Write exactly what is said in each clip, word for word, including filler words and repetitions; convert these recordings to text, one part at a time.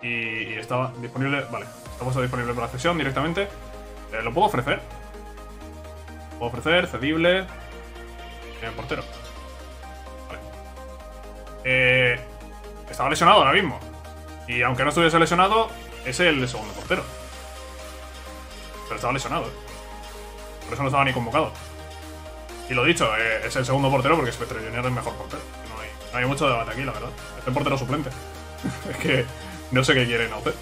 Y, y está disponible... Vale, está puesto disponible para cesión directamente. Eh, ¿Lo puedo ofrecer? Puedo ofrecer, cedible... Eh, portero. Vale. Eh, estaba lesionado ahora mismo. Y aunque no estuviese lesionado, es el segundo portero. Pero estaba lesionado. Por eso no estaba ni convocado. Y lo dicho, eh, es el segundo portero porque Spectre Junior es el mejor portero. No hay, no hay mucho debate aquí, la verdad. Este portero suplente. Es que no sé qué quieren hacer.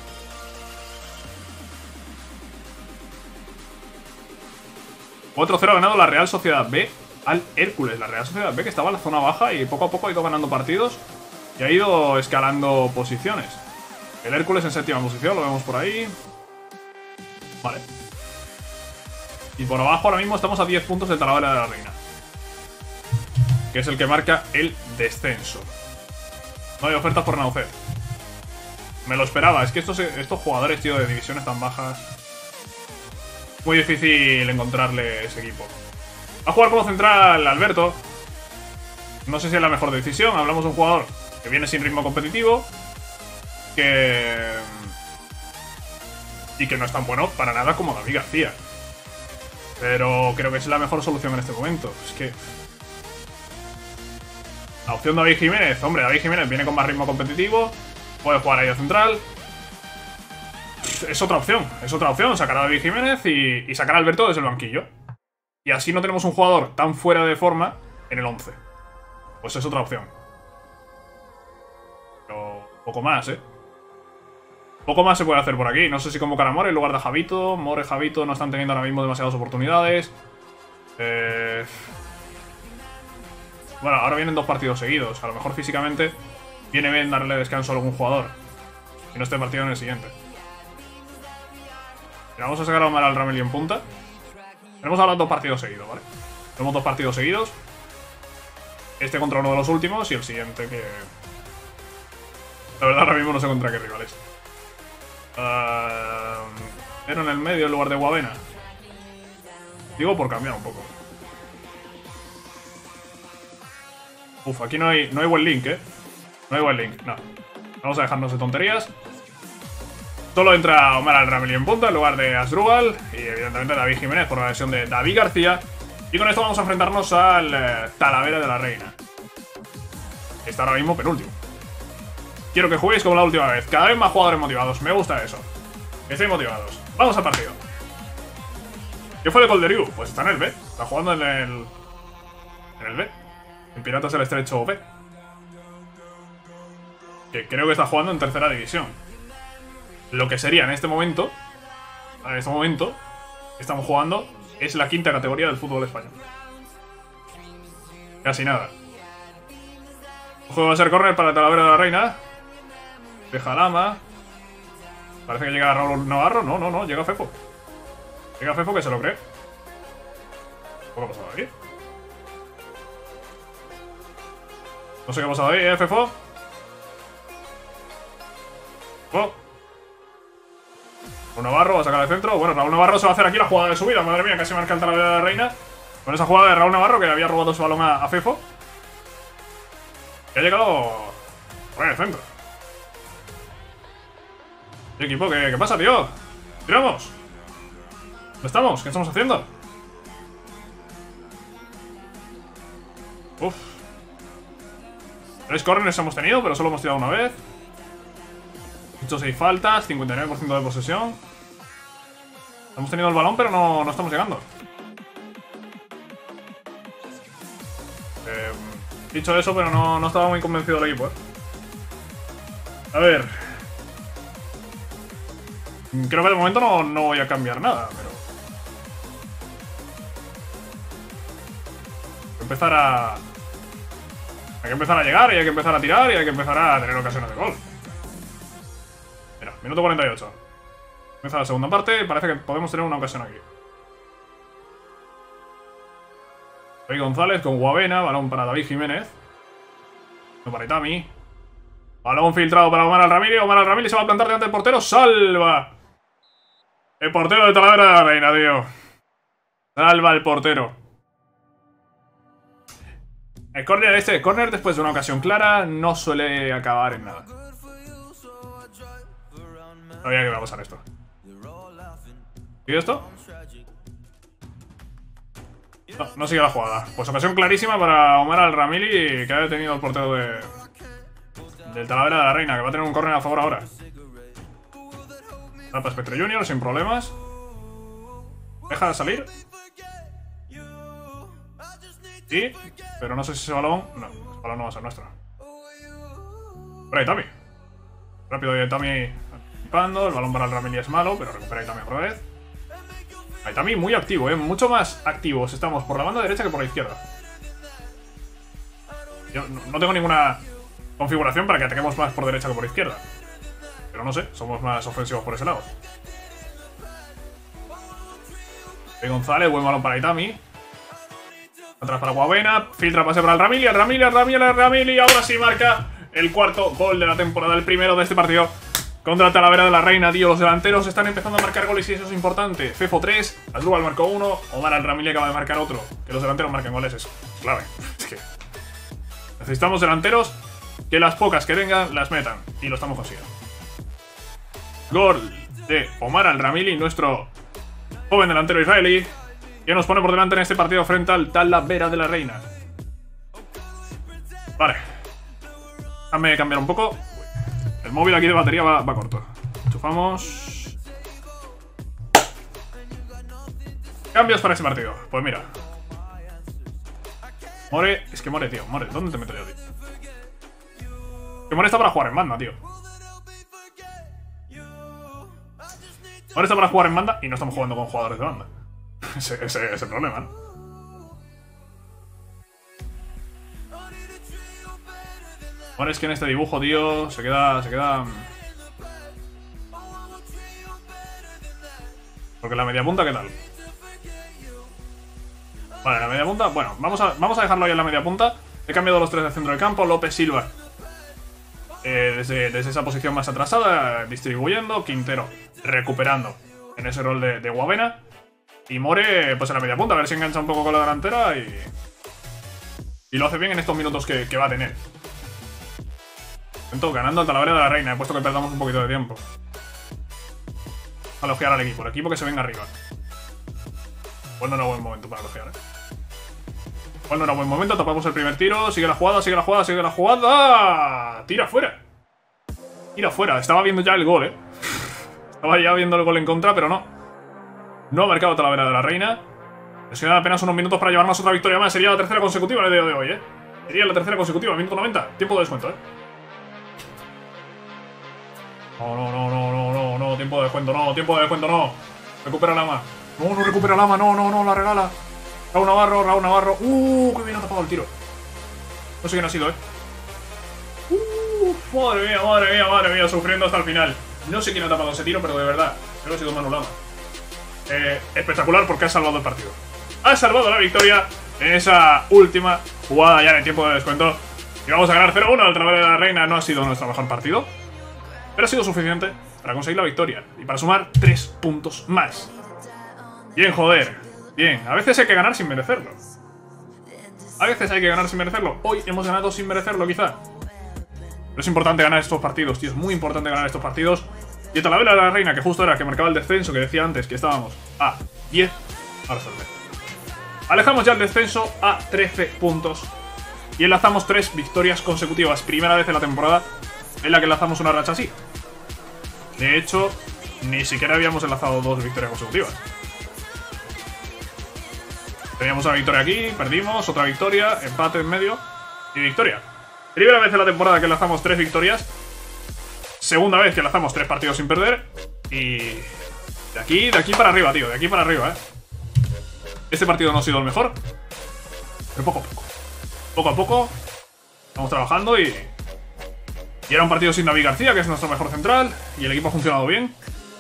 cuatro cero ha ganado la Real Sociedad B al Hércules. La Real Sociedad B que estaba en la zona baja y poco a poco ha ido ganando partidos y ha ido escalando posiciones. El Hércules en séptima posición, lo vemos por ahí. Vale. Y por abajo ahora mismo estamos a diez puntos del Talavera de la Reina, que es el que marca el descenso. No hay ofertas por Naucet. Me lo esperaba, es que estos, estos jugadores, tío, de divisiones tan bajas, muy difícil encontrarle ese equipo. Va a jugar como central Alberto. No sé si es la mejor decisión. Hablamos de un jugador que viene sin ritmo competitivo, que... y que no es tan bueno para nada como David García. Pero creo que es la mejor solución en este momento. Es que... la opción David Jiménez. Hombre, David Jiménez viene con más ritmo competitivo. Puede jugar ahí a central. Es otra opción. Es otra opción. Sacar a David Jiménez y, y sacar a Alberto desde el banquillo. Y así no tenemos un jugador tan fuera de forma en el once. Pues es otra opción. Pero poco más, ¿eh? Poco más se puede hacer por aquí. No sé si convocar a More en lugar de Javito. More y Javito no están teniendo ahora mismo demasiadas oportunidades. Eh... Bueno, ahora vienen dos partidos seguidos. A lo mejor físicamente viene bien darle descanso a algún jugador y no esté partido en el siguiente. Mira, vamos a sacar a Omar al Rameli en punta. Tenemos ahora dos partidos seguidos, ¿vale? Tenemos dos partidos seguidos. Este contra uno de los últimos y el siguiente que... la verdad ahora mismo no sé contra qué rivales. Uh... Pero en el medio en lugar de Guavena. Digo por cambiar un poco. Uf, aquí no hay, no hay buen link, ¿eh? No hay buen link, no. Vamos a dejarnos de tonterías. Solo entra Omar al Rameli en punta en lugar de Asdrúbal. Y evidentemente David Jiménez por la lesión de David García. Y con esto vamos a enfrentarnos al eh, Talavera de la Reina. Está ahora mismo penúltimo. Quiero que juguéis como la última vez. Cada vez más jugadores motivados. Me gusta eso. Que estéis motivados. Vamos al partido. ¿Qué fue de Colderiu? Pues está en el B. Está jugando en el... en el B. En Piratas del Estrecho B. Que creo que está jugando en tercera división. Lo que sería en este momento, en este momento, estamos jugando, es la quinta categoría del fútbol español. Casi nada. El juego va a ser córner para el Talavera de la Reina. Deja Lama. Parece que llega Raúl Navarro. No, no, no, llega Fefo. Llega Fefo que se lo cree. ¿Qué ha pasado aquí? No sé qué ha pasado ahí, ¿eh, Fefo? Oh. Raúl Navarro va a sacar el centro. Bueno, Raúl Navarro se va a hacer aquí la jugada de subida. Madre mía, casi marca el Talavera de la Reina. Con esa jugada de Raúl Navarro que había robado su balón a, a Fefo. Y ha llegado por el centro. ¿Y equipo? ¿Qué, qué pasa, tío? ¡Tiramos! ¿Dónde estamos? ¿Qué estamos haciendo? Uf. Tres corners hemos tenido, pero solo hemos tirado una vez. Hecho seis faltas, cincuenta y nueve por ciento de posesión. Hemos tenido el balón, pero no, no estamos llegando. Eh, dicho eso, pero no, no estaba muy convencido del equipo, ¿eh? A ver. Creo que de momento no, no voy a cambiar nada, pero... hay que empezar a... hay que empezar a llegar y hay que empezar a tirar y hay que empezar a tener ocasiones de gol. Mira, minuto cuarenta y ocho. Empieza la segunda parte y parece que podemos tener una ocasión aquí. Rey González con Guavena, balón para David Jiménez. No para Itami. Balón filtrado para Omar al Ramírez. Omar al Ramírez se va a plantar delante del portero. ¡Salva! El portero de Talavera de la Reina, tío. Salva el portero. El córner este, el córner después de una ocasión clara, no suele acabar en nada. Sabía que iba a pasar esto. ¿Y esto? No, no sigue la jugada. Pues ocasión clarísima para Omar Al Ramili, que ha detenido el portero de... del Talavera de la Reina, que va a tener un córner a favor ahora. Va para Spectre Junior sin problemas. Deja de salir. Sí, pero no sé si ese balón... No, ese balón no va a ser nuestro. Por ahí Tami. Rápido de Tami anticipando. El balón para el Ramili es malo, pero recupera Tami otra vez. Ahí Tami muy activo, eh. Mucho más activos estamos por la banda derecha que por la izquierda. Yo no, no tengo ninguna configuración para que ataquemos más por derecha que por izquierda. Pero no sé, somos más ofensivos por ese lado. Y González, buen balón para Itami. Atrás para Guavena, filtra pase para el Ramili, el Ramili, el Ramili, el Ramili. Y ahora sí marca el cuarto gol de la temporada, el primero de este partido contra el Talavera de la Reina, tío. Los delanteros están empezando a marcar goles y eso es importante. Fefo tres, Asdrúbal marcó uno, Omar Al Ramili acaba de marcar otro. Que los delanteros marquen goles es clave. Es que necesitamos delanteros que las pocas que vengan las metan. Y lo estamos consiguiendo. Gol de Omar Al Ramili, nuestro joven delantero israelí, que nos pone por delante en este partido frente al Talavera de la Reina. Vale. Déjame cambiar un poco. El móvil aquí de batería va, va corto. Enchufamos. Cambios para ese partido. Pues mira. More, es que More, tío. More, ¿dónde te meto yo, tío? Que More está para jugar en banda, tío. More está para jugar en banda y no estamos jugando con jugadores de banda. Ese, ese es el problema, ¿no? More es que en este dibujo, tío, se queda... se queda... Porque la media punta, ¿qué tal? Vale, la media punta... Bueno, vamos a, vamos a dejarlo ahí en la media punta. He cambiado los tres del centro del campo. López Silva eh, desde, desde esa posición más atrasada, distribuyendo. Quintero recuperando en ese rol de, de Guavena. Y More, pues en la media punta, a ver si engancha un poco con la delantera y... Y lo hace bien en estos minutos que, que va a tener. Siento, ganando al Talavera de la Reina. He puesto que perdamos un poquito de tiempo. A elogiar al equipo. El equipo que se venga arriba. Bueno, no era buen momento para elogiar, eh. Bueno, no era buen momento. Tapamos el primer tiro. Sigue la jugada, sigue la jugada, sigue la jugada. Tira fuera. Tira fuera. Estaba viendo ya el gol, eh. Estaba ya viendo el gol en contra, pero no. No ha marcado Talavera de la Reina. Les quedan apenas unos minutos para llevarnos otra victoria más. Sería la tercera consecutiva en el día de hoy, eh. Sería la tercera consecutiva, minuto noventa. Tiempo de descuento, eh. No, no, no, no, no, no, no, tiempo de descuento, no, tiempo de descuento, no. Recupera Lama. No, no recupera Lama, no, no, no, la regala. Raúl Navarro, Raúl Navarro. Uh, qué bien ha tapado el tiro. No sé quién ha sido, eh. Uh, madre mía, madre mía, madre mía, sufriendo hasta el final. No sé quién ha tapado ese tiro, pero de verdad, creo que ha sido Manu Lama. Eh, espectacular porque ha salvado el partido. Ha salvado la victoria en esa última jugada ya en el tiempo de descuento. Y vamos a ganar cero uno al Talavera de la Reina. No ha sido nuestro mejor partido, pero ha sido suficiente para conseguir la victoria y para sumar tres puntos más. Bien, joder. Bien, a veces hay que ganar sin merecerlo. A veces hay que ganar sin merecerlo. Hoy hemos ganado sin merecerlo, quizá. Pero es importante ganar estos partidos, tío. Es muy importante ganar estos partidos. Y el Talavera de la Reina, que justo era que marcaba el descenso, que decía antes que estábamos a diez, ahora sale. Alejamos ya el descenso a trece puntos. Y enlazamos tres victorias consecutivas. Primera vez en la temporada en la que enlazamos una racha así. De hecho, ni siquiera habíamos enlazado dos victorias consecutivas. Teníamos una victoria aquí, perdimos, otra victoria, empate en medio y victoria. Primera vez en la temporada que enlazamos tres victorias. Segunda vez que enlazamos tres partidos sin perder. Y de aquí, de aquí para arriba, tío, de aquí para arriba, eh. Este partido no ha sido el mejor, pero poco a poco. Poco a poco estamos trabajando y... Y era un partido sin David García, que es nuestro mejor central. Y el equipo ha funcionado bien.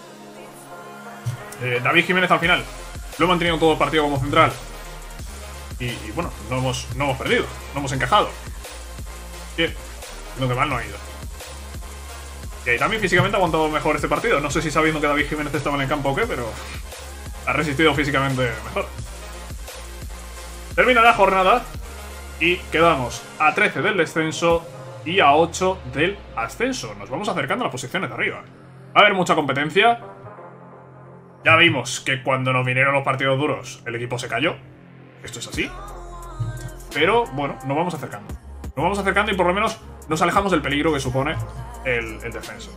eh, David Jiménez al final lo he mantenido todo el partido como central. Y, y bueno, no hemos, no hemos perdido, no hemos encajado. Bien, lo que mal no ha ido. Y también físicamente ha aguantado mejor este partido. No sé si sabiendo que David Jiménez estaba en el campo o qué, pero ha resistido físicamente mejor. Termina la jornada y quedamos a trece del descenso y a ocho del ascenso. Nos vamos acercando a las posiciones de arriba. Va a haber mucha competencia. Ya vimos que cuando nos vinieron los partidos duros, el equipo se cayó. Esto es así. Pero, bueno, nos vamos acercando. Nos vamos acercando y por lo menos nos alejamos del peligro que supone el, el defensa.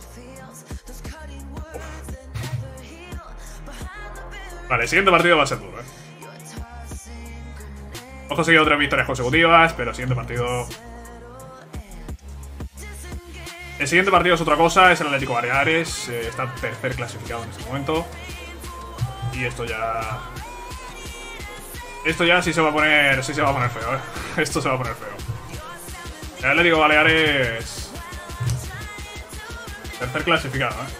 Vale, el siguiente partido va a ser duro, ¿eh? Hemos conseguido tres victorias consecutivas, pero el siguiente partido... El siguiente partido es otra cosa, es el Atlético Baleares. Eh, está tercer clasificado en este momento. Y esto ya... Esto ya sí se va a poner... Sí se va a poner feo, ¿eh? Esto se va a poner feo. El Atlético Baleares... Tercer clasificado, ¿eh?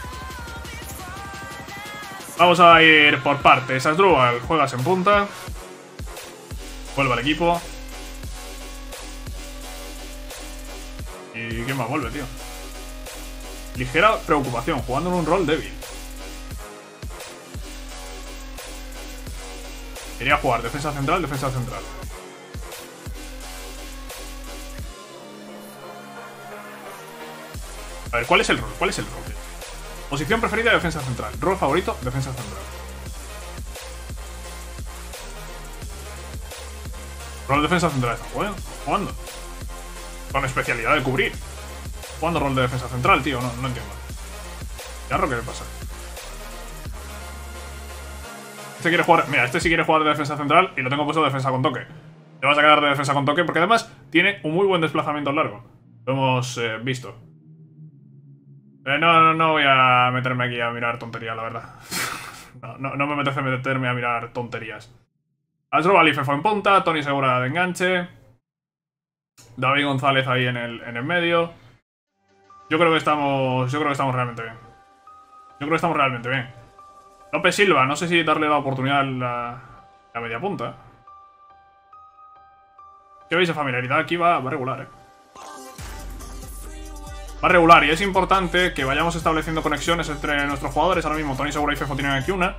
Vamos a ir por partes. Asdrúbal, juegas en punta. Vuelve al equipo. ¿Y quién más vuelve, tío? Ligera preocupación, jugando en un rol débil. Quería jugar defensa central, defensa central. A ver, ¿cuál es el rol? ¿Cuál es el rol? Posición preferida, defensa central. Rol favorito, defensa central. Rol defensa central. ¿Está jugando? ¿Jugando? Con especialidad de cubrir. Jugando rol de defensa central, tío. No, no entiendo. Claro, ¿qué le pasa? Este quiere jugar... Mira, este sí quiere jugar de defensa central y lo tengo puesto de defensa con toque. Te vas a quedar de defensa con toque porque además tiene un muy buen desplazamiento largo. Lo hemos eh, visto. Eh, no, no, no voy a meterme aquí a mirar tonterías, la verdad. no, no, no me apetece meterme a mirar tonterías. Asdrúbal y Fefo en punta, Tony Segura de enganche. David González ahí en el, en el medio. Yo creo que estamos. Yo creo que estamos realmente bien. Yo creo que estamos realmente bien. López Silva, no sé si darle la oportunidad a la, la media punta. ¿Qué veis de familiaridad? Aquí va, va regular, eh. Va regular y es importante que vayamos estableciendo conexiones entre nuestros jugadores. Ahora mismo Tony Segura y Fefo tienen aquí una.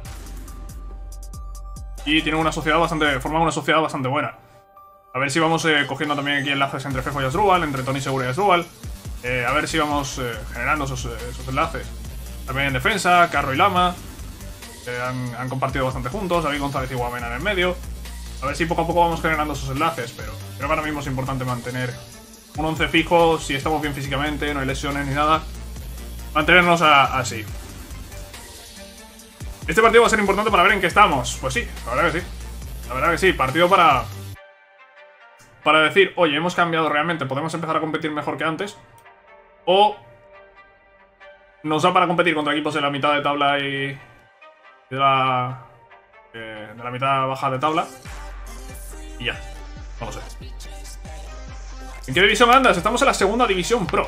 Y tienen una sociedad bastante... Forman una sociedad bastante buena. A ver si vamos eh, cogiendo también aquí enlaces entre Fefo y Asdrúbal, entre Tony Segura y Asdrúbal. Eh, a ver si vamos eh, generando esos, eh, esos enlaces. También en defensa, Carro y Lama. Eh, han, han compartido bastante juntos. David González y Guamena en el medio. A ver si poco a poco vamos generando esos enlaces. Pero creo que ahora mismo es importante mantener un once fijo. Si estamos bien físicamente, no hay lesiones ni nada. Mantenernos a, así. Este partido va a ser importante para ver en qué estamos. Pues sí, la verdad que sí. La verdad que sí, partido para... Para decir, oye, hemos cambiado realmente, podemos empezar a competir mejor que antes. O... Nos da para competir contra equipos de la mitad de tabla y... De la... Eh, de la mitad baja de tabla. Y ya, no lo sé. ¿En qué división andas? Estamos en la segunda división pro.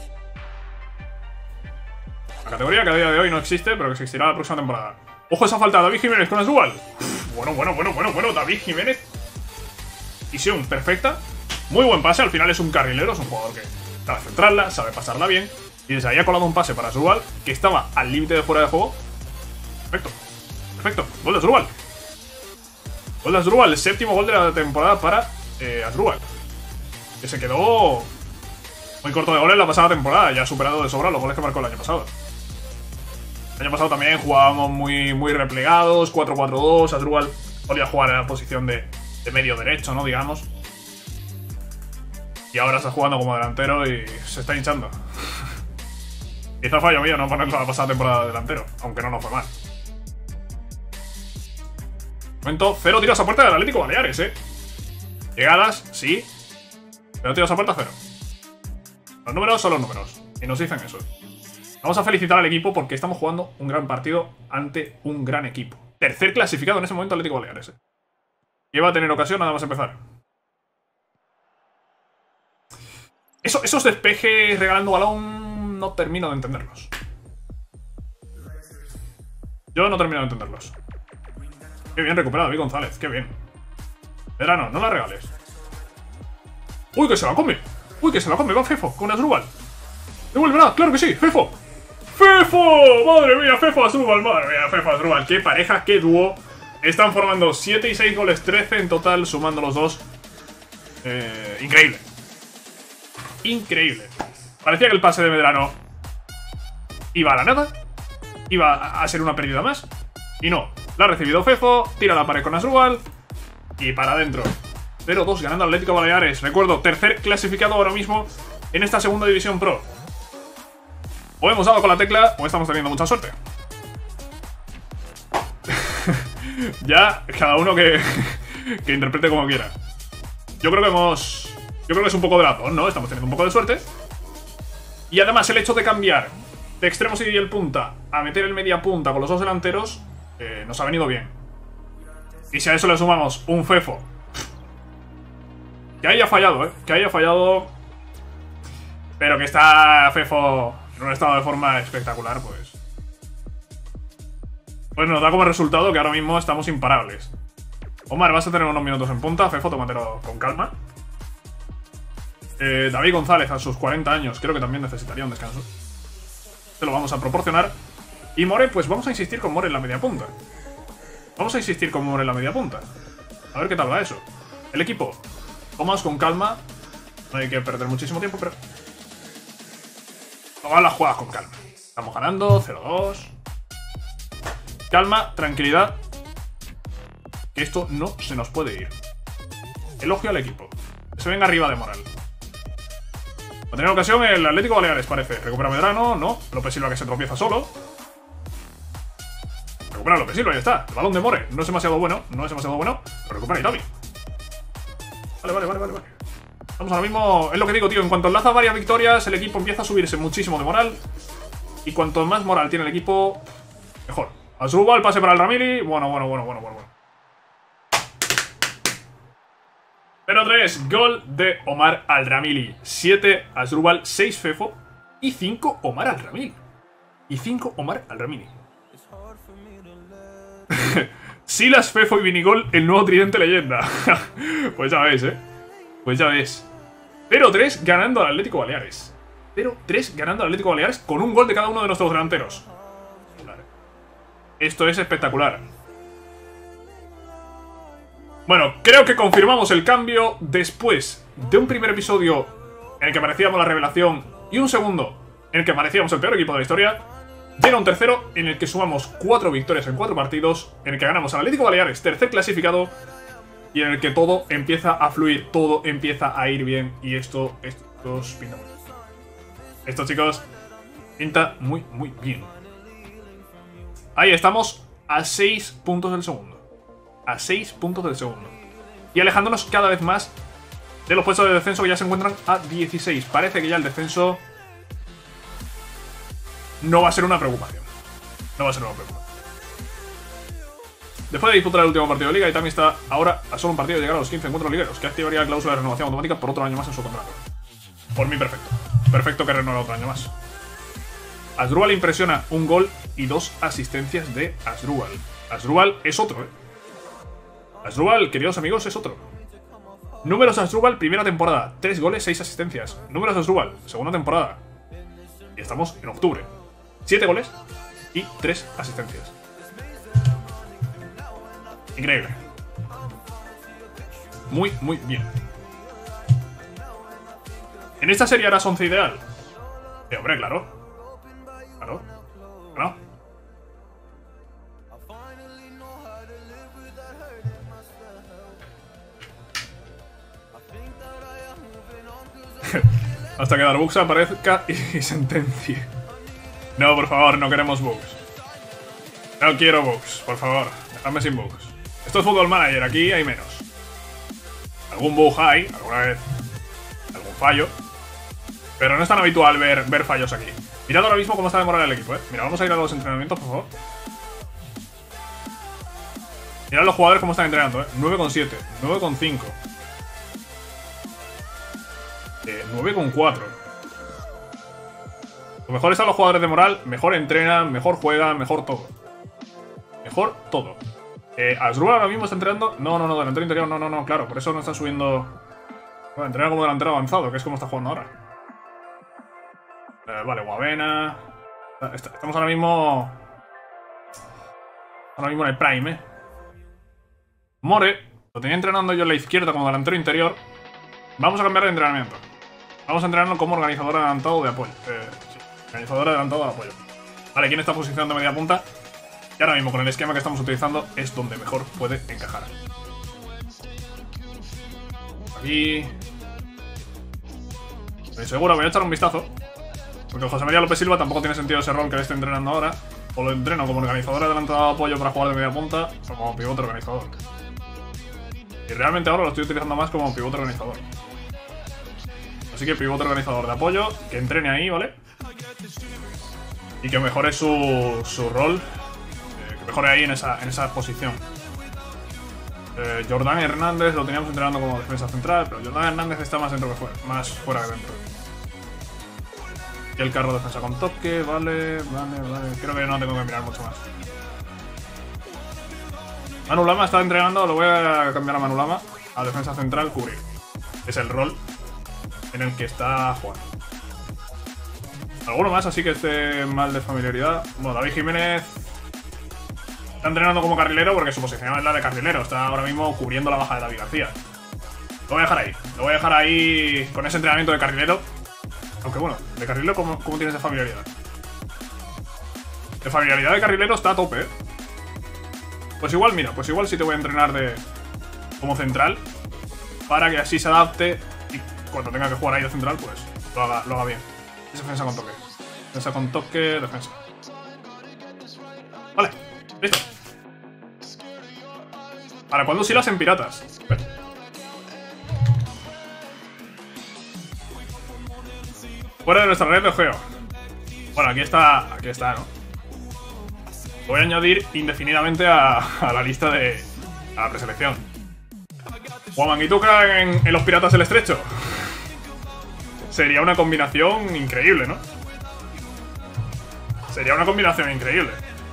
La categoría que a día de hoy no existe, pero que existirá la próxima temporada. ¡Ojo esa falta! David Jiménez con Asdrúbal. Bueno, bueno, bueno, bueno, bueno. David Jiménez. Visión perfecta. Muy buen pase. Al final es un carrilero. Es un jugador que sabe centrarla, sabe pasarla bien. Y desde ahí ha colado un pase para Asdrúbal, que estaba al límite de fuera de juego. Perfecto. Perfecto. Gol de Asdrúbal. Gol de Asdrúbal. El séptimo gol de la temporada para eh, Asdrúbal. Que se quedó muy corto de goles en la pasada temporada. Ya ha superado de sobra los goles que marcó el año pasado. El año pasado también jugábamos muy, muy replegados, cuatro cuatro dos. Asdrúbal podía jugar en la posición de, de medio derecho, ¿no? Digamos. Y ahora está jugando como delantero y se está hinchando. Quizá fallo mío no ponerlo la pasada temporada de delantero, aunque no nos fue mal. Momento, cero tiros a puerta del Atlético Baleares, ¿eh? Llegadas, sí. Pero tiros a puerta, cero. Los números son los números. Y nos dicen eso. Vamos a felicitar al equipo porque estamos jugando un gran partido ante un gran equipo. Tercer clasificado en ese momento Atlético Baleares, ¿eh? Y va a tener ocasión nada más empezar. Eso, esos despejes regalando balón no termino de entenderlos. Yo no termino de entenderlos. Qué bien recuperado David González, qué bien. Verano, no la regales. ¡Uy, que se la come! ¡Uy, que se la come! Va Fefo con Asdrúbal. ¡Devuélvela! ¡Claro que sí! ¡Fefo! ¡Fefo! ¡Madre mía! ¡Fefo Asdrúbal! ¡Madre mía! ¡Fefo Asdrúbal! ¡Qué pareja! ¡Qué dúo! Están formando siete y seis goles, trece en total, sumando los dos. Eh, increíble. Increíble. Parecía que el pase de Medrano iba a la nada, iba a ser una pérdida más. Y no, la ha recibido Fefo, tira la pared con Asdrúbal y para adentro. cero dos ganando Atlético Baleares. Recuerdo, tercer clasificado ahora mismo en esta segunda división pro. O hemos dado con la tecla o estamos teniendo mucha suerte. Ya, cada uno que, que interprete como quiera. Yo creo que hemos... Yo creo que es un poco de las dos, ¿no? Estamos teniendo un poco de suerte. Y además el hecho de cambiar de extremos y el punta a meter el media punta con los dos delanteros eh, nos ha venido bien. Y si a eso le sumamos un Fefo que haya fallado, ¿eh? Que haya fallado, pero que está Fefo en un estado de forma espectacular, pues... Pues nos da como resultado que ahora mismo estamos imparables. Omar, vas a tener unos minutos en punta. Fefo, tómatelo con calma. Eh, David González, a sus cuarenta años, creo que también necesitaría un descanso. Te lo vamos a proporcionar. Y More, pues vamos a insistir con More en la media punta. Vamos a insistir con More en la media punta. A ver qué tal va eso. El equipo, vamos con calma. No hay que perder muchísimo tiempo, pero... Vamos a las jugadas con calma. Estamos ganando, cero dos. Calma, tranquilidad. Que esto no se nos puede ir. Elogio al equipo. Que se venga arriba de moral. Va a tener ocasión el Atlético Baleares, parece. Recupera Medrano, no. López Silva que se tropieza solo. Recupera López Silva, ya está. El balón de More no es demasiado bueno. No es demasiado bueno. Lo recupera Itabi. Vale, vale, vale, vale, vale. Vamos ahora mismo. Es lo que digo, tío. En cuanto enlaza varias victorias, el equipo empieza a subirse muchísimo de moral. Y cuanto más moral tiene el equipo, mejor. Asdrúbal, pase para el Ramili. Bueno, bueno, bueno, bueno, bueno, bueno. cero tres, gol de Omar Al Ramili. siete Asdrúbal, seis Fefo y cinco Omar Al Ramili. Y cinco Omar Al Ramili. Silas, Fefo y Vinigol, el nuevo tridente leyenda. Pues ya ves, eh. Pues ya ves. cero tres ganando al Atlético Baleares. cero tres ganando al Atlético Baleares con un gol de cada uno de nuestros delanteros. Esto es espectacular. Bueno, creo que confirmamos el cambio después de un primer episodio en el que parecíamos la revelación y un segundo en el que parecíamos el peor equipo de la historia. Llega un tercero en el que sumamos cuatro victorias en cuatro partidos, en el que ganamos al Atlético Baleares, tercer clasificado, y en el que todo empieza a fluir, todo empieza a ir bien. Y esto, esto, esto pinta muy bien. Esto, chicos, pinta muy, muy bien. Ahí estamos a seis puntos del segundo. A seis puntos del segundo. Y alejándonos cada vez más de los puestos de descenso, que ya se encuentran a dieciséis. Parece que ya el descenso no va a ser una preocupación. No va a ser una preocupación. Después de disputar el último partido de liga, Itami está ahora a solo un partido de llegar a los quince encuentros ligueros, que activaría la cláusula de renovación automática por otro año más en su contrato. Por mí, perfecto. Perfecto que renueve otro año más. Asdrúbal impresiona, un gol y dos asistencias de Asdrúbal. Asdrúbal es otro, eh. Asdrúbal, queridos amigos, es otro. Números de Asdrúbal, primera temporada. tres goles, seis asistencias. Números de Asdrúbal, segunda temporada. Y estamos en octubre. siete goles y tres asistencias. Increíble. Muy, muy bien. En esta serie harás once ideal. Eh, hombre, claro. Claro. Claro. Hasta que Darbugs aparezca y sentencie. No, por favor, no queremos bugs. No quiero bugs, por favor. Dejadme sin bugs. Esto es Football Manager, aquí hay menos. Algún bug hay, alguna vez. Algún fallo. Pero no es tan habitual ver, ver fallos aquí. Mirad ahora mismo cómo está de moral el equipo, eh. Mira, vamos a ir a los entrenamientos, por favor. Mirad los jugadores cómo están entrenando, eh. nueve coma siete, nueve coma cinco. Eh, nueve coma cuatro. Lo mejor están los jugadores de moral, mejor entrenan, mejor juegan, mejor todo. Mejor todo. Eh, Asdrúbal ahora mismo está entrenando. No, no, no, delantero interior, no, no, no, claro. Por eso no está subiendo. Bueno, entrena como delantero avanzado, que es como está jugando ahora. Eh, vale, Guavena. Estamos ahora mismo. Ahora mismo en el Prime, eh. More, lo tenía entrenando yo en la izquierda como delantero interior. Vamos a cambiar de entrenamiento. Vamos a entrenarlo como organizador adelantado de apoyo. Eh, sí, organizador adelantado de apoyo. Vale, aquí en esta posición de media punta. Y ahora mismo con el esquema que estamos utilizando es donde mejor puede encajar. Aquí. Estoy seguro, voy a echar un vistazo. Porque José María López Silva tampoco tiene sentido ese rol que le estoy entrenando ahora. O lo entreno como organizador adelantado de apoyo para jugar de media punta, o como pivote organizador. Y realmente ahora lo estoy utilizando más como pivote organizador. Así que pivote organizador de apoyo, que entrene ahí, ¿vale? Y que mejore su, su rol. Eh, que mejore ahí en esa, en esa posición. Eh, Jordán Hernández lo teníamos entrenando como defensa central, pero Jordán Hernández está más dentro que fuera, más fuera que dentro. Y el carro defensa con toque, vale, vale, vale. Creo que no tengo que mirar mucho más. Manu Lama está entrenando, lo voy a cambiar a Manu Lama a defensa central, cubrir. Es el rol en el que está jugando. Alguno más así que esté mal de familiaridad. Bueno, David Jiménez está entrenando como carrilero porque su posición es la de carrilero. Está ahora mismo cubriendo la baja de David García. Lo voy a dejar ahí. Lo voy a dejar ahí con ese entrenamiento de carrilero. Aunque bueno, de carrilero, ¿cómo, cómo tienes de familiaridad? De familiaridad de carrilero está a tope, ¿eh? Pues igual, mira, pues igual sí te voy a entrenar de como central. Para que así se adapte y cuando tenga que jugar ahí de central, pues lo haga, lo haga bien. Es defensa con toque. Defensa con toque, defensa. Vale, listo. ¿Para cuándo silas en piratas? ¿Ves? Fuera de nuestra red de geo. Bueno, aquí está, aquí está, ¿no? Voy a añadir indefinidamente a, a la lista de a la preselección. Huamanguituca en, en los Piratas del Estrecho. Sería una combinación increíble, ¿no? Sería una combinación increíble.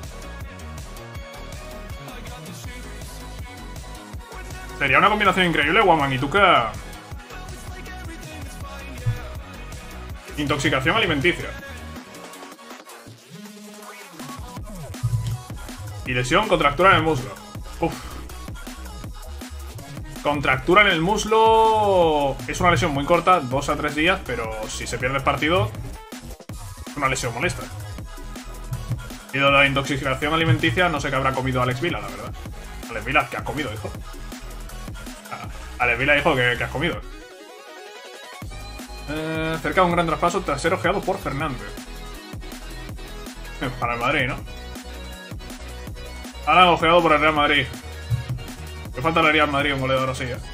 Sería una combinación increíble, Huamanguituca. Intoxicación alimenticia. Y lesión, contractura en el muslo. Uf. Contractura en el muslo es una lesión muy corta, dos a tres días, pero si se pierde el partido, es una lesión molesta. Y de la intoxicación alimenticia, no sé qué habrá comido Alex Vila, la verdad. Alex Vila, ¿qué has comido, hijo? Alex Vila, hijo, ¿qué, qué has comido? Eh, cerca de un gran traspaso tras ser ojeado por Fernández. Para el Madrid, ¿no? Ahora ojeado por el Real Madrid. ¿Qué falta le haría al Madrid un goleador así, eh?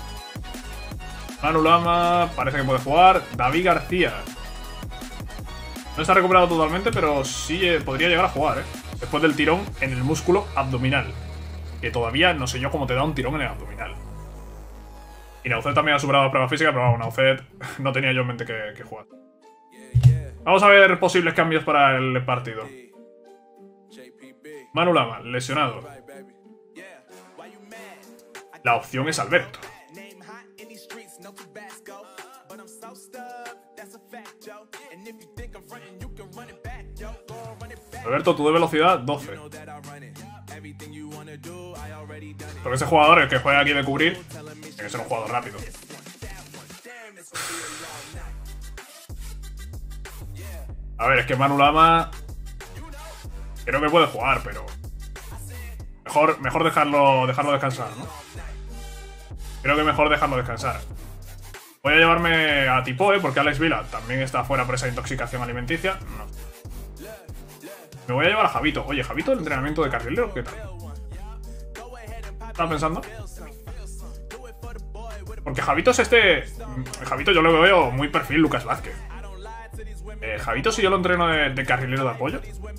Manu Lama parece que puede jugar. David García no está recuperado totalmente, pero sí eh, podría llegar a jugar, ¿eh? Después del tirón en el músculo abdominal. Que todavía no sé yo cómo te da un tirón en el abdominal. Y Naucet también ha superado la prueba física, pero bueno, Naucet no tenía yo en mente que, que jugar. Vamos a ver posibles cambios para el partido. Manu Lama, lesionado. La opción es Alberto. Alberto, tú de velocidad, doce. Porque ese jugador, el que juega aquí de cubrir, tiene que ser un jugador rápido. A ver, es que Manu Lama creo que puede jugar, pero mejor, mejor dejarlo, dejarlo descansar, ¿no? Creo que mejor dejarlo descansar. Voy a llevarme a Tipoe, porque Alex Vila también está fuera por esa intoxicación alimenticia. No. Me voy a llevar a Javito. Oye, Javito, el entrenamiento de carrilero, ¿qué tal? ¿Estás pensando? Porque Javito es este... Javito yo lo veo muy perfil Lucas Vázquez. Eh, Javito, si yo lo entreno de, de carrilero de apoyo,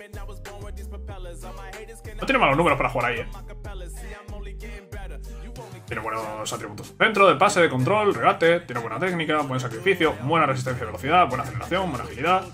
no tiene malos números para jugar ahí, eh. Tiene buenos atributos. Dentro de pase, de control, regate, tiene buena técnica, buen sacrificio, buena resistencia y velocidad, buena aceleración, buena agilidad.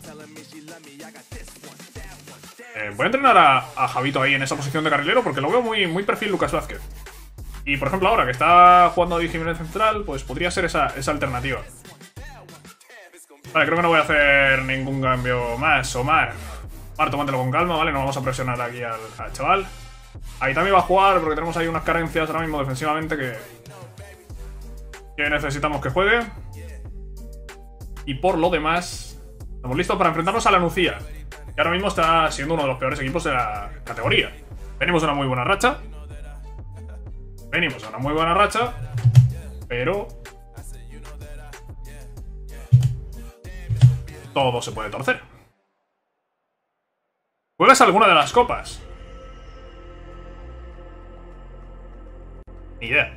Eh, voy a entrenar a, a Javito ahí en esa posición de carrilero porque lo veo muy, muy perfil Lucas Vázquez. Y por ejemplo ahora que está jugando a Di Jiménez central, pues podría ser esa, esa alternativa. Vale, creo que no voy a hacer ningún cambio más. Omar, Omar, tómatelo con calma, ¿vale? No vamos a presionar aquí al, al chaval. Ahí también va a jugar porque tenemos ahí unas carencias ahora mismo defensivamente que, que necesitamos que juegue. Y por lo demás, estamos listos para enfrentarnos a la Nucía. que ahora mismo está siendo uno de los peores equipos de la categoría. Venimos a una muy buena racha. Venimos a una muy buena racha. Pero todo se puede torcer. ¿Juegas alguna de las copas? Ni idea.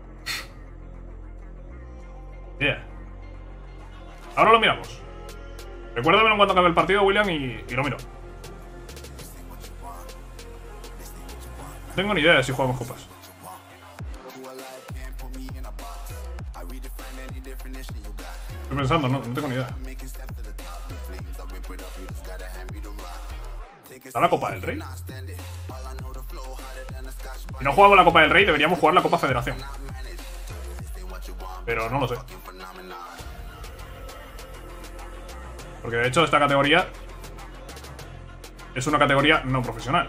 Ni idea. Ahora lo miramos. Recuérdamelo cuando acabe el partido, William, y, y lo miro. No tengo ni idea de si jugamos copas. Estoy pensando, no, no tengo ni idea. ¿Está la Copa del Rey? Si no jugamos la Copa del Rey, deberíamos jugar la Copa Federación. Pero no lo sé. Porque de hecho esta categoría es una categoría no profesional.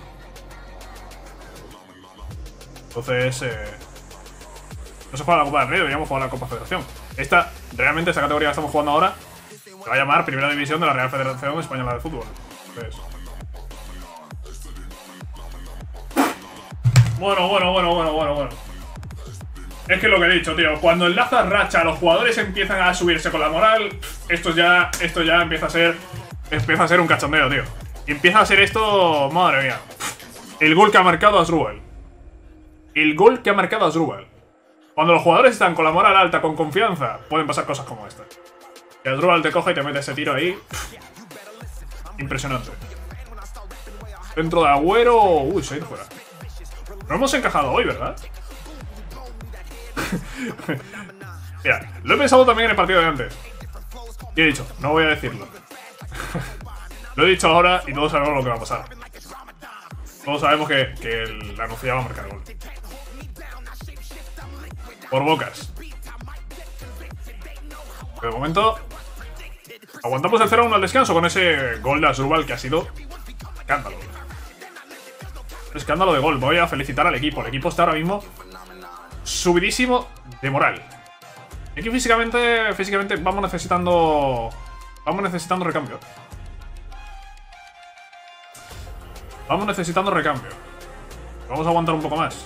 Entonces, eh, no se juega la Copa del Rey, deberíamos jugar la Copa Federación. Esta, realmente, esta categoría que estamos jugando ahora se va a llamar Primera División de la Real Federación Española de Fútbol. Entonces, bueno, bueno, bueno, bueno, bueno, bueno. Es que lo que he dicho, tío, cuando enlazas racha, los jugadores empiezan a subirse con la moral, esto ya, esto ya empieza a ser, empieza a ser un cachondeo, tío. Y empieza a ser esto, madre mía. El gol que ha marcado Asdrúbal. El gol que ha marcado Asdrúbal. Cuando los jugadores están con la moral alta, con confianza, pueden pasar cosas como esta. Y Asdrúbal te coge y te mete ese tiro ahí. Impresionante. Dentro de Agüero. Uy, se ha ido fuera. No hemos encajado hoy, ¿verdad? Mira, lo he pensado también en el partido de antes. Y he dicho, no voy a decirlo. Lo he dicho ahora y todos sabemos lo que va a pasar. Todos sabemos que, que el, la Nucía va a marcar gol. Por bocas. Pero de momento aguantamos el cero uno al descanso con ese gol de Asdrúbal que ha sido escándalo. Escándalo de gol. Voy a felicitar al equipo. El equipo está ahora mismo subidísimo de moral. Y aquí físicamente, físicamente vamos necesitando Vamos necesitando recambio. Vamos necesitando recambio. Vamos a aguantar un poco más.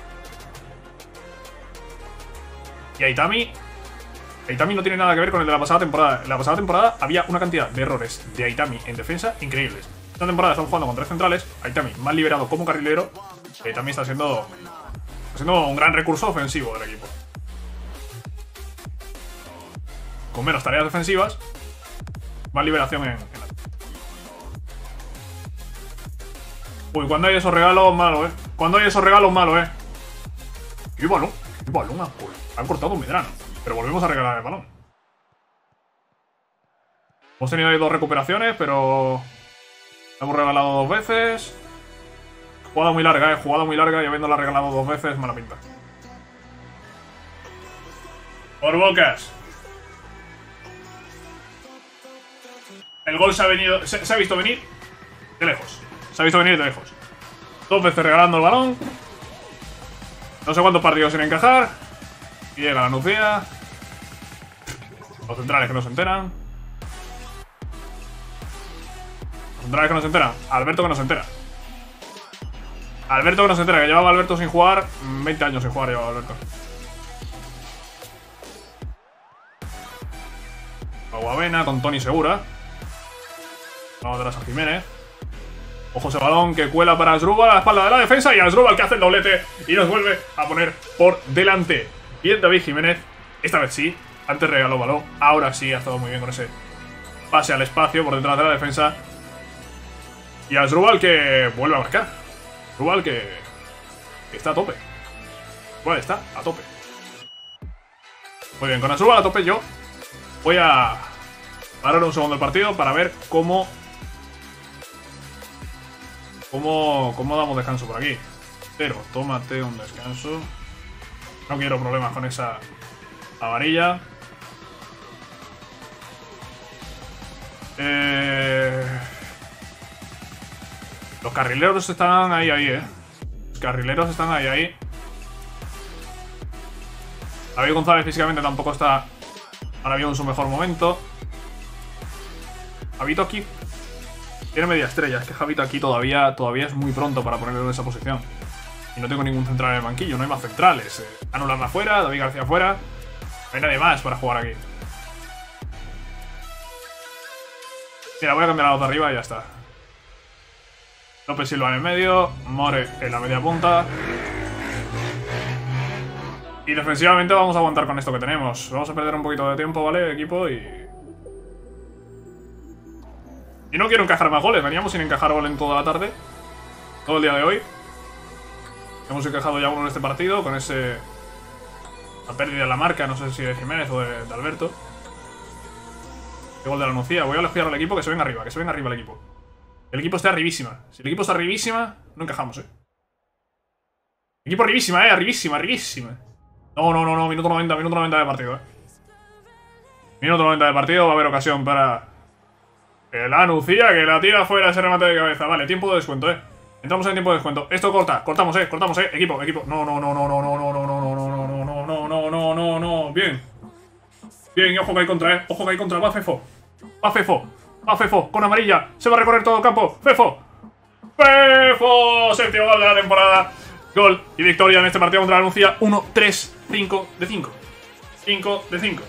Y Aitami Aitami no tiene nada que ver con el de la pasada temporada. En la pasada temporada había una cantidad de errores de Aitami en defensa increíbles. Esta temporada estamos jugando con tres centrales. Aitami más liberado como carrilero. Aitami está siendo Está siendo un gran recurso ofensivo del equipo. Con menos tareas defensivas, más liberación en, en la... Uy, cuando hay esos regalos, malo, eh. Cuando hay eesos regalos, malo, eh. ¡Qué balón! ¡Qué balón! Han, han cortado un Medrano. Pero volvemos a regalar el balón. Hemos tenido ahí dos recuperaciones, pero hemos regalado dos veces. Jugada muy larga, eh. Jugada muy larga y habiéndola regalado dos veces, mala pinta. Por bocas. El gol se ha venido. Se, se ha visto venir de lejos. Se ha visto venir de lejos. Dos veces regalando el balón. No sé cuántos partidos sin encajar. Y llega la Nucía. Los centrales que no se enteran. Los centrales que no se enteran. Alberto que no se entera. Alberto que no se entera. Que llevaba Alberto sin jugar. veinte años sin jugar llevaba Alberto. Aguavena con Tony Segura. Vamos atrás a Jiménez. Ojo ese balón que cuela para Asdrúbal a la espalda de la defensa. Y Asdrúbal que hace el doblete y nos vuelve a poner por delante. Bien David Jiménez. Esta vez sí. Antes regaló balón. Ahora sí ha estado muy bien con ese pase al espacio por detrás de la defensa. Y Asdrúbal que vuelve a marcar. Asdrúbal que, que está a tope. Asdrúbal está a tope. Muy bien, con Asdrúbal a tope yo voy a parar un segundo el partido para ver cómo Cómo, cómo damos descanso por aquí. Pero tómate un descanso. No quiero problemas con esa amarilla. Eh... Los carrileros están ahí, ahí, eh. Los carrileros están ahí, ahí. David González físicamente tampoco está ahora mismo en su mejor momento. Habito aquí. Tiene media estrella. Es que Javito aquí todavía, todavía es muy pronto para ponerlo en esa posición. Y no tengo ningún central en el banquillo. No hay más centrales. Eh, Anularla afuera, David García afuera. No hay nadie más para jugar aquí. Mira, voy a cambiar a los de arriba y ya está. López Silva en el medio. More en la media punta. Y defensivamente vamos a aguantar con esto que tenemos. Vamos a perder un poquito de tiempo, ¿vale, equipo? Y... Y no quiero encajar más goles. Veníamos sin encajar gol en toda la tarde. Todo el día de hoy. Hemos encajado ya uno en este partido. Con ese... La pérdida de la marca. No sé si de Jiménez o de, de Alberto. El gol de la Nucía. Voy a elogiar al equipo que se venga arriba. Que se venga arriba el equipo. El equipo está arribísima. Si el equipo está arribísima, no encajamos, eh. Equipo arribísima, eh. Arribísima, arribísima. No, no, no, no. Minuto noventa, minuto noventa de partido, eh. Minuto noventa de partido. Va a haber ocasión para... La Nucía, que la tira fuera ese remate de cabeza. Vale, tiempo de descuento, eh. Entramos en tiempo de descuento. Esto corta, cortamos, eh. Cortamos, eh. Equipo, equipo. No, no, no, no, no, no, no, no, no, no, no, no, no, no, no, no, no, no. Bien. Bien, y ojo que hay contra, eh. Ojo que hay contra. Va Fefo. Va Fefo. Va Fefo. Con amarilla. Se va a recorrer todo el campo. Fefo. Fefo. Séptimo gol de la temporada. Gol y victoria en este partido contra la Nucía. uno, tres, cinco de cinco. cinco de cinco.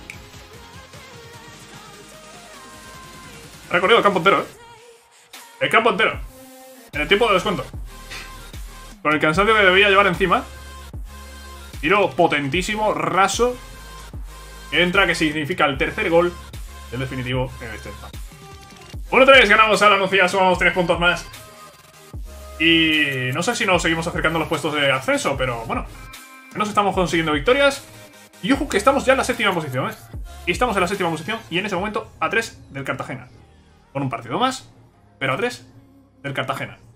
Recorrido el campo entero, eh. El campo entero. En el tiempo de descuento. Con el cansancio que debía llevar encima. Tiro potentísimo, raso. Que entra, que significa el tercer gol. El definitivo en este partido. uno tres, ganamos a la Nucía, sumamos tres puntos más. Y no sé si nos seguimos acercando a los puestos de acceso, pero bueno. Nos estamos consiguiendo victorias. Y ojo que estamos ya en la séptima posición, ¿eh? Y estamos en la séptima posición y en ese momento a tres del Cartagena. Con un partido más, pero a tres del Cartagena.